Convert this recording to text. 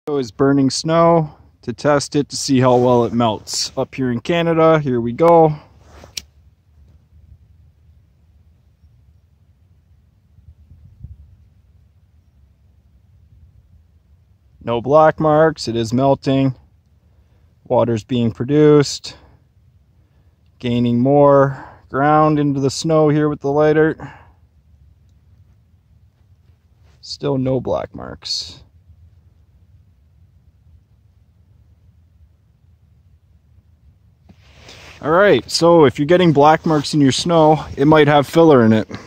Is burning snow to test it to see how well it melts. Up here in Canada, here we go. No black marks, it is melting. Water's being produced. Gaining more ground into the snow here with the lighter. Still no black marks. Alright, so if you're getting black marks in your snow, it might have filler in it.